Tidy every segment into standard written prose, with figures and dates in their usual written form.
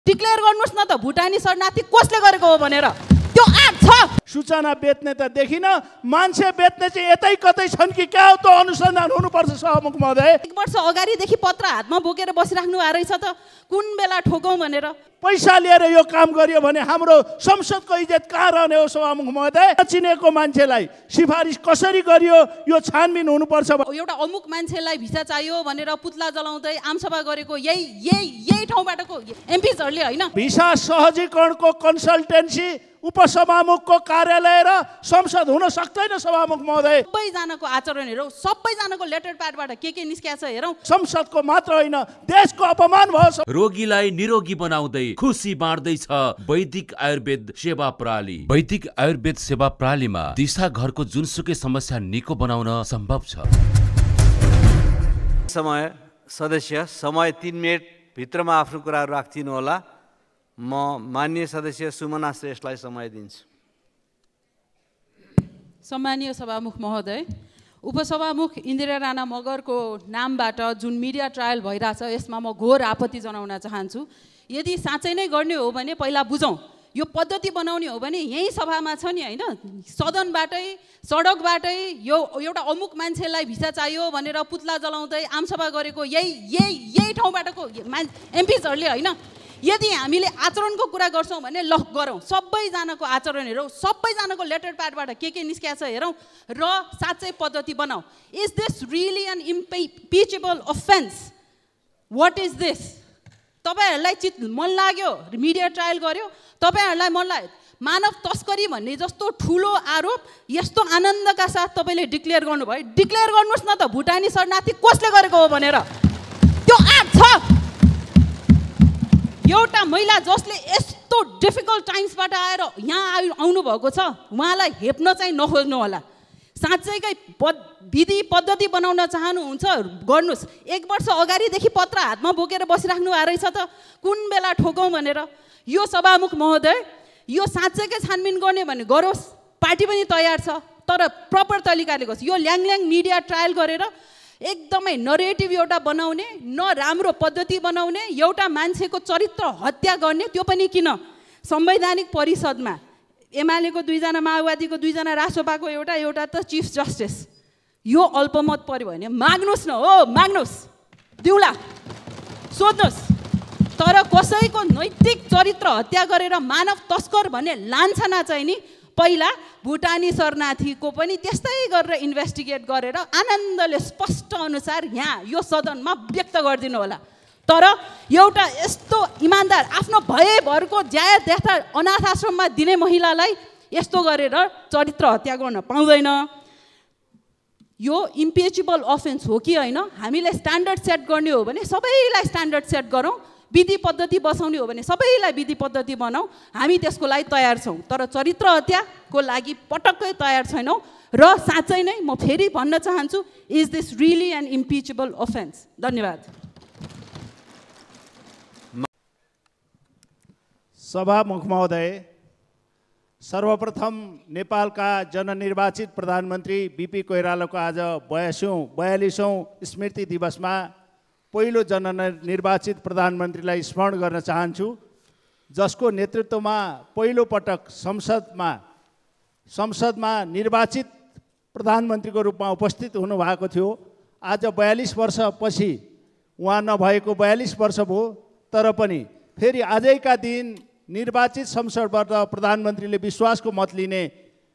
Declare गर्नुस् न त भुटानी शरणार्थी कसले गरेको हो भनेर त्यो आठ छ। सूचना बेच्ने त देखिन, मान्छे बेच्ने चाहिँ यतै कतै छन् कि क्या हो त अनुसन्धान हुनुपर्छ सभामुख महोदय। 1 वर्ष अगाडिदेखि पत्र हातमा बोकेर बसिराख्नु भएको रहेछ त कुन बेला ठोकौँ भनेर। पैसा लिएर यो काम गरियो भने हाम्रो संसदको इज्जत कहाँ रहने हो सभामुख महोदय? चिनेको मान्छेलाई सिफारिस कसरी गरियो यो छानबिन हुनुपर्छ। एउटा अमुक मान्छेलाई भिसा चाहियो भनेर पुतला जलाउँदै आमसभा गरेको यही ठाउँबाटको एमपीजहरूले होइन। भिसा सहजीकरणको कन्सल्टेन्सी उपसभामुखको कार्यालय र संसद हुन सक्दैन सभामुख महोदय। सबैजनाको आचरण हेरौँ, सबैजनाको लेटर प्याडबाट के निस्किया छ हेरौँ। संसदको मात्र होइन देशको अपमान भयो। रोगीलाई निरोगी बनाउँदै खुसी बाँड्दैछ वैदिक आयुर्वेद सेवा प्रणाली। वैदिक आयुर्वेद सेवा प्रणालीमा दिशा घरको जुनसुकै समस्या निको बनाउन सम्भव छ। सदस्य 3 मिनेट भित्रमा आफ्नो कुराहरू राखिदिनु होला। म माननीय सदस्य सुमना श्रेष्ठलाई समय दिन्छु। सम्मानीय सभामुख महोदय, उपसभामुख इन्दिरा राणा मगरको नामबाट जुन मिडिया ट्रायल भइरहेछ यसमा म घोर आपत्ति जनाउन चाहन्छु। यदि साँच्चै नै गर्ने हो भने पहिला बुझौँ, यो पद्धति बनाउने हो भने यही सभामा छ नि होइन, सदनबाटै सडकबाटै यो एउटा अमुक मान्छेलाई भिसा चाहियो भनेर पुतला जलाउँदै आमसभा गरेको यही ठाउँबाटको एमपीजहरूले होइन। यदि हामीले आचरणको कुरा गर्छौँ भने ल गरौँ, सबैजनाको आचरण हेरौँ, सबैजनाको लेटर प्याडबाट के निस्किया छ हेरौँ र साँच्चै पद्धति बनाऊ। Is this really an impeachable offence? What is this? तपाईँहरूलाई मन लाग्यो, मिडिया ट्रायल गर्यो, तपाईँहरूलाई मन लाग्यो, मानव तस्करी भन्ने जस्तो ठुलो आरोप यस्तो आनन्दका साथ तपाईँले डिक्लेयर गर्नुभयो। डिक्लेयर गर्नुहोस् न त भुटानी शरणार्थी कसले गरेको हो भनेर त्यो आठ छ। एउटा महिला जसले यस्तो डिफिकल्ट टाइम्सबाट आएर यहाँ आउनुभएको छ उहाँलाई हेप्न चाहिँ नखोज्नु होला। साँच्चैकै विधि पद्धति बनाउन चाहनुहुन्छ गर्नुहोस्। 1 वर्ष अगाडिदेखि पत्र हातमा बोकेर बसिराख्नु भएको रहेछ त कुन बेला ठोकौँ भनेर। यो सभामुख महोदय, यो साँच्चैकै छानबिन गर्ने भने गरोस्, पार्टी पनि तयार छ, तर प्रपर तरिकाले गर्छ। यो ल्याङल्याङ मिडिया ट्रायल गरेर एकदमै नरेटिभ एउटा बनाउने, न राम्रो पद्धति बनाउने, एउटा मान्छेको चरित्र हत्या गर्ने, त्यो पनि किन संवैधानिक परिषदमा एमालेको 2 जना, माओवादीको 2 जना, रासोपाको एउटा त चिफ जस्टिस। यो अल्पमत पर्यो भने माग्नुहोस् न, हो माग्नुहोस्, दिउँला, सोध्नुहोस्। तर कसैको नैतिक चरित्र हत्या गरेर मानव तस्कर भन्ने लान्छना चाहिँ नि पहिला भुटानी शरणार्थीको पनि त्यस्तै गरेर इन्भेस्टिगेट गरेर आनन्दले स्पष्ट अनुसार यहाँ यो सदनमा व्यक्त गरिदिनु होला। तर एउटा यस्तो इमान्दार आफ्नो भएभरको ज्याया देख्दा अनाथ आश्रममा दिने महिलालाई यस्तो गरेर चरित्र हत्या गर्न पाउँदैन। यो इम्पिचेबल अफेन्स हो कि होइन? हामीले स्ट्यान्डर्ड सेट गर्ने हो भने सबैलाई स्ट्यान्डर्ड सेट गरौँ, विधि पद्धति बसाउने हो भने सबैलाई विधि पद्धति बनाऊ। हामी त्यसको लागि तयार छौँ, तर चरित्र हत्याको लागि पटक्कै तयार छैनौँ। र साँच्चै नै म फेरि भन्न चाहन्छु, is this really an impeachable offence? धन्यवाद। सभामुख महोदय, सर्वप्रथम नेपालका जननिर्वाचित प्रधानमन्त्री बीपी कोइरालाको आज 42औं स्मृति दिवसमा पहिलो जननिर्वाचित प्रधानमन्त्रीलाई स्मरण गर्न चाहन्छु, जसको नेतृत्वमा पहिलो पटक संसदमा निर्वाचित प्रधानमन्त्रीको रूपमा उपस्थित हुनुभएको थियो। आज 42 वर्षपछि उहाँ नभएको 42 वर्ष भयो, तर पनि फेरि आजैका दिन निर्वाचित संसदबाट प्रधानमन्त्रीले विश्वासको मत लिने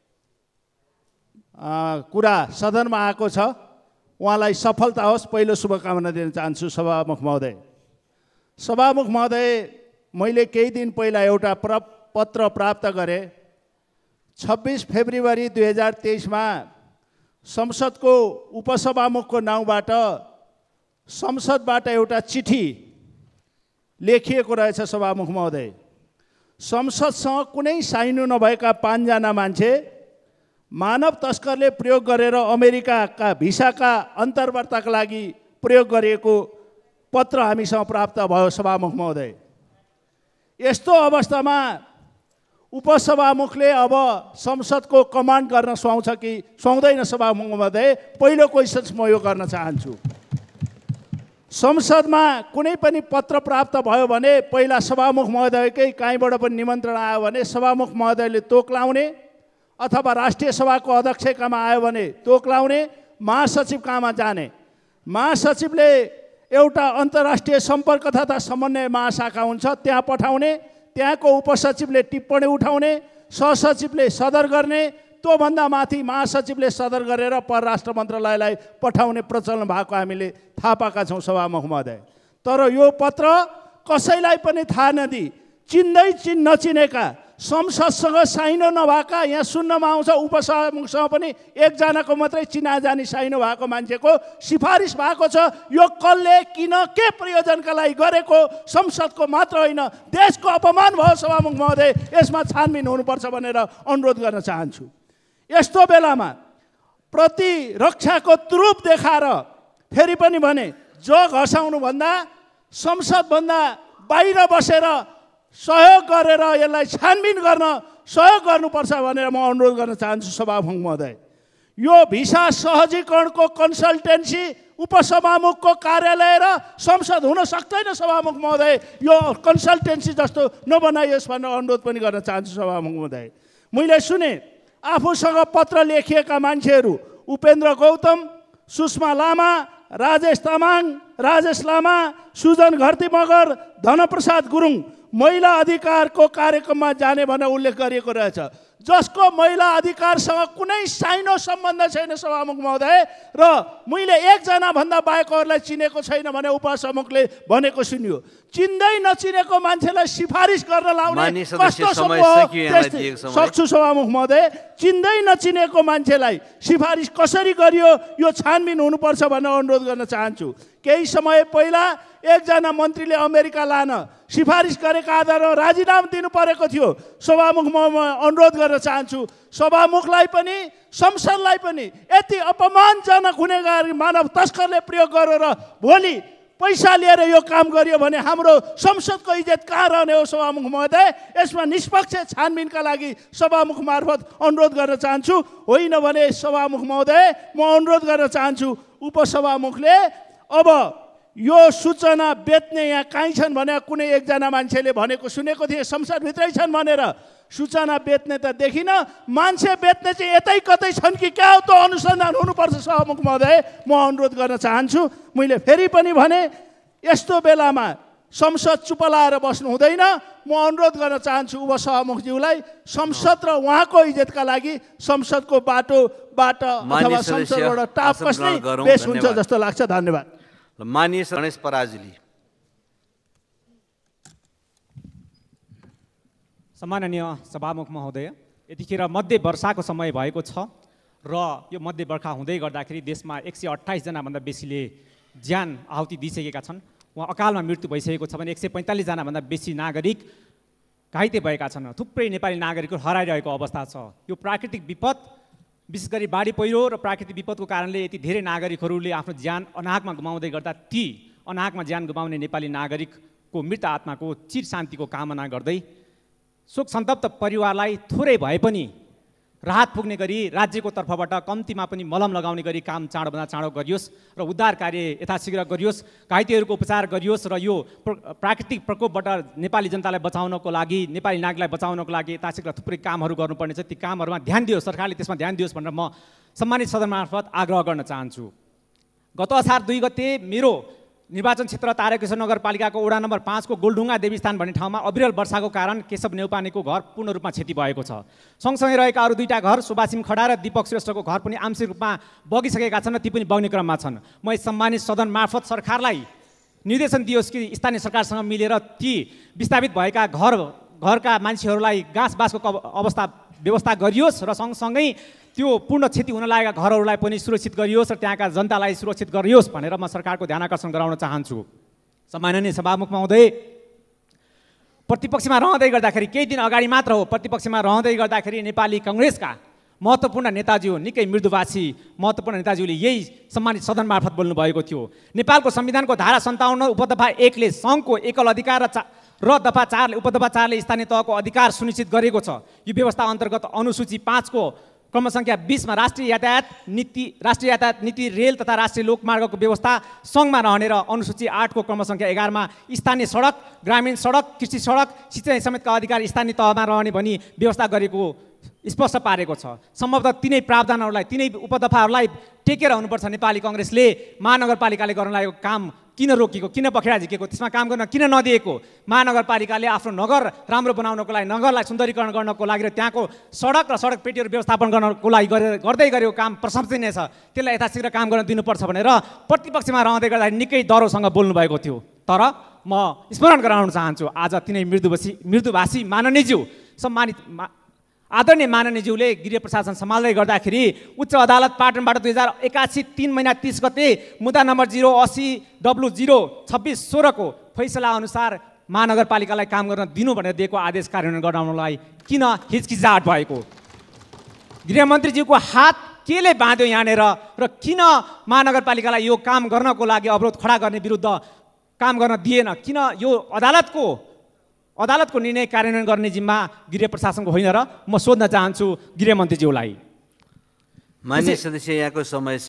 कुरा सदनमा आएको छ। उहाँलाई सफलता होस्, पहिलो शुभकामना दिन चाहन्छु सभामुख महोदय। सभामुख महोदय, मैले केही दिन पहिला एउटा पत्र प्राप्त गरेँ। 26 फेब्रुअरी 2023मा संसदको उपसभामुखको नाउँबाट संसदबाट एउटा चिठी लेखिएको रहेछ सभामुख महोदय। संसदसँग कुनै साइनो नभएका 5 जना मान्छे मानव तस्करले प्रयोग गरेर अमेरिकाका भिसाका अन्तर्वार्ताका लागि प्रयोग गरिएको पत्र हामीसँग प्राप्त भयो सभामुख महोदय। यस्तो अवस्थामा उपसभामुखले अब संसदको कमान्ड गर्न सुहाउँछ कि सुहाउँदैन सभामुख महोदय? पहिलो क्वेसन म यो गर्न चाहन्छु। संसदमा कुनै पनि पत्र प्राप्त भयो भने पहिला सभामुख महोदयकै कहीँबाट पनि निमन्त्रण आयो भने सभामुख महोदयले तोक्लाउने अथवा राष्ट्रिय सभाको अध्यक्षकामा आयो भने तोक्लाउने, महासचिव कहाँमा जाने, महासचिवले एउटा अन्तर्राष्ट्रिय सम्पर्क तथा समन्वय महाशाखा हुन्छ त्यहाँ पठाउने, त्यहाँको उपसचिवले टिप्पणी उठाउने, सहसचिवले सदर गर्ने, त्योभन्दा माथि महासचिवले सदर गरेर परराष्ट्र मन्त्रालयलाई पठाउने प्रचलन भएको हामीले थाहा पाएका छौँ सभामुख महोदय। तर यो पत्र कसैलाई पनि थाहा नदिई नचिनेका संसदसँग साइनो नभएका, यहाँ सुन्नमा आउँछ उपसभामुखसँग पनि एकजनाको मात्रै चिनाजानी साइनो भएको मान्छेको सिफारिस भएको छ। यो कसले किन के प्रयोजनका लागि गरेको संसदको मात्र होइन देशको अपमान भयो सभामुख महोदय, यसमा छानबिन हुनुपर्छ भनेर अनुरोध गर्न चाहन्छु। यस्तो बेलामा प्रतिरक्षाको तुरुप देखाएर फेरि पनि भने जग हँसाउनुभन्दा संसदभन्दा बाहिर बसेर सहयोग गरेर यसलाई छानबिन गर्न सहयोग गर्नुपर्छ भनेर म अनुरोध गर्न चाहन्छु सभामुख महोदय। यो भिसा सहजीकरणको कन्सल्टेन्सी उपसभामुखको कार्यालय र संसद हुन सक्दैन सभामुख महोदय, यो कन्सल्टेन्सी जस्तो नबनाइयोस् भनेर अनुरोध पनि गर्न चाहन्छु सभामुख महोदय। मैले सुने आफूसँग पत्र लेखिएका मान्छेहरू उपेन्द्र गौतम, सुषमा लामा, राजेश तामाङ, राजेश लामा, सुजन घरती मगर, धनप्रसाद गुरुङ महिला अधिकारको कार्यक्रममा जाने भनेर उल्लेख गरिएको रहेछ, जसको महिला अधिकारसँग कुनै साइनो सम्बन्ध छैन सभामुख महोदय। र मैले एकजना भन्दा बाहेकहरूलाई चिनेको छैन भने उपसभामुखले भनेको सुनियो। चिन्दै नचिनेको मान्छेलाई सिफारिस गर्न लाउने कस्तो सक्छु सभामुख महोदय? चिन्दै नचिनेको मान्छेलाई सिफारिस कसरी गरियो यो छानबिन हुनुपर्छ भनेर अनुरोध गर्न चाहन्छु। केही समय पहिला एकजना मन्त्रीले अमेरिका लान सिफारिस गरेका आधारमा राजीनामा दिनु परेको थियो। सभामुख म अनुरोध गर्न चाहन्छु सभामुखलाई पनि संसदलाई पनि यति अपमानजनक हुने गरी मानव तस्करले प्रयोग गरेर भोलि पैसा लिएर यो काम गरियो भने हाम्रो संसदको इज्जत कहाँ रहने हो सभामुख महोदय? यसमा निष्पक्ष छानबिनका लागि सभामुख मार्फत अनुरोध गर्न चाहन्छु। होइन भने सभामुख महोदय म अनुरोध गर्न चाहन्छु उपसभामुखले अब यो सूचना बेच्ने यहाँ कहीँ छन् भने कुनै एकजना मान्छेले भनेको सुनेको थिएँ संसदभित्रै छन् भनेर, सूचना बेच्ने त देखिनँ, मान्छे बेच्ने चाहिँ यतै कतै छन् कि क्या हो त्यो अनुसन्धान हुनुपर्छ सभामुख महोदय म अनुरोध गर्न चाहन्छु। मैले फेरि पनि भने यस्तो बेलामा संसद चुप लाएर बस्नु हुँदैन। म अनुरोध गर्न चाहन्छु उपसभामुखज्यूलाई संसद र उहाँको इज्जतका लागि संसदको बाटोबाट अथवा संसदबाट टाप कस्ने बेस हुन्छ जस्तो लाग्छ। धन्यवाद। माननीय गणेश पराजुली। सम्माननीय सभामुख महोदय, यतिखेर मध्य वर्षाको समय भएको छ र यो मध्य वर्षा हुँदै गर्दाखेरि देशमा 128 जना भन्दा बेसीले ज्यान आहुति दिइसकेका छन्। उहाँ अकालमा मृत्यु भइसकेको छ भने 145 जना भन्दा बेसी नागरिक घाइते भएका छन्। थुप्रै नेपाली नागरिकहरू हराइरहेको अवस्था छ। यो प्राकृतिक विपद विशेष गरी बाढी पहिरो र प्राकृतिक विपदको कारणले यति धेरै नागरिकहरूले आफ्नो ज्यान अनाहकमा गुमाउँदै गर्दा ती अनाहकमा ज्यान गुमाउने नेपाली नागरिकको मृत आत्माको चिर शान्तिको कामना गर्दै शोक सन्तप्त परिवारलाई थोरै भए पनि राहत पुग्ने गरी राज्यको तर्फबाट कम्तीमा पनि मलम लगाउने गरी काम चाँडोभन्दा चाँडो गरियोस् र उद्धार कार्य यथाशीघ्र गरियोस्, घाइतेहरूको उपचार गरियोस् र यो प्राकृतिक प्रकोपबाट नेपाली जनतालाई बचाउनको लागि, नेपाली नागरिकलाई बचाउनको लागि यथाशीघ्र थुप्रै कामहरू गर्नुपर्ने छ। ती कामहरूमा ध्यान दियोस्, सरकारले त्यसमा ध्यान दियोस् भनेर म सम्मानित सदन मार्फत आग्रह गर्न चाहन्छु। गत असार 2 गते मेरो निर्वाचन क्षेत्र तारकेश्वर नगरपालिकाको वडा नम्बर 5 को गोलढुङ्गा देवीस्थान भन्ने ठाउँमा अविरल वर्षाको कारण केशव नेउपानेको घर पूर्ण रूपमा क्षति भएको छ। सँगसँगै रहेका अरू 2टा घर सुभासिम खडा र दीपक श्रेष्ठको घर पनि आंशिक रूपमा बगिसकेका छन् र ती पनि बग्ने क्रममा छन्। म सम्मानित सदन मार्फत सरकारलाई निर्देशन दियोस् कि स्थानीय सरकारसँग मिलेर ती विस्थापित भएका घरका मान्छेहरूलाई घाँसबासको व्यवस्था गरियोस् र सँगसँगै त्यो पूर्ण क्षति हुन लागेका घरहरूलाई पनि सुरक्षित गरियोस् र त्यहाँका जनतालाई सुरक्षित गरियोस् भनेर म सरकारको ध्यान आकर्षण गराउन चाहन्छु। सम्माननीय सभामुख महोदय, प्रतिपक्षमा रहँदै गर्दाखेरि केही दिन अगाडि मात्र हो प्रतिपक्षमा रहँदै गर्दाखेरि नेपाली कांग्रेसका महत्त्वपूर्ण नेताजी निकै मृदुभाषी महत्त्वपूर्ण नेताजीले यही सम्मानित सदन मार्फत बोल्नु भएको थियो। नेपालको संविधानको धारा 57 उपदफा 1 ले सङ्घको एकल अधिकार र दफा 4 उपदफा 4 ले स्थानीय तहको अधिकार सुनिश्चित गरेको छ। यो व्यवस्था अन्तर्गत अनुसूची 5 को क्रम सङ्ख्या 20 मा राष्ट्रिय यातायात नीति रेल तथा राष्ट्रिय लोकमार्गको व्यवस्था सङ्घमा रहने र अनुसूची 8 को क्रम सङ्ख्या 11 मा स्थानीय सडक, ग्रामीण सडक, कृषि सडक, सिँचाइ समेतका अधिकार स्थानीय तहमा रहने भनी व्यवस्था गरेको स्पष्ट पारेको छ। सम्भवतः तिनै प्रावधानहरूलाई, तिनै उपदफाहरूलाई टेकेर हुनुपर्छ नेपाली कङ्ग्रेसले महानगरपालिकाले गर्न लागेको काम किन रोकेको, किन पखेडा झिकेको, त्यसमा काम गर्न किन नदिएको। महानगरपालिकाले आफ्नो नगर राम्रो बनाउनको लागि, नगरलाई सुन्दरीकरण गर्नको लागि र त्यहाँको सडक र सडक पेटीहरू व्यवस्थापन गर्नको लागि गर्दै गरेको काम प्रशंसनीय छ। त्यसलाई यथाशीघ्र काम गर्न दिनुपर्छ भनेर प्रतिपक्षमा रहँदै गर्दा निकै दरोसँग बोल्नुभएको थियो। तर म स्मरण गराउन चाहन्छु, आज तिनै मृदुभाषी माननीयज्यू, सम्मानित आदरणीय माननीयज्यूले गृह प्रशासन सम्हाल्दै गर्दाखेरि उच्च अदालत पाटनबाट 2081 3 महिना 30 गते मुद्दा नम्बर 080W02616 को फैसला अनुसार महानगरपालिकालाई काम गर्न दिनु भनेर दिएको आदेश कार्यान्वयन गराउनलाई किन हिचकिचाहट भएको? गृहमन्त्रीज्यूको हात केले बाँध्यो यहाँनिर र किन महानगरपालिकालाई यो काम गर्नको लागि अवरोध खडा गर्ने विरुद्ध काम गर्न दिएन? किन यो अदालतको निर्णय कार्यान्वयन गर्ने जिम्मा गृह प्रशासनको होइन र म सोध्न चाहन्छु गृहमन्त्रीज्यूलाई। माननीय सदस्य, यहाँको समय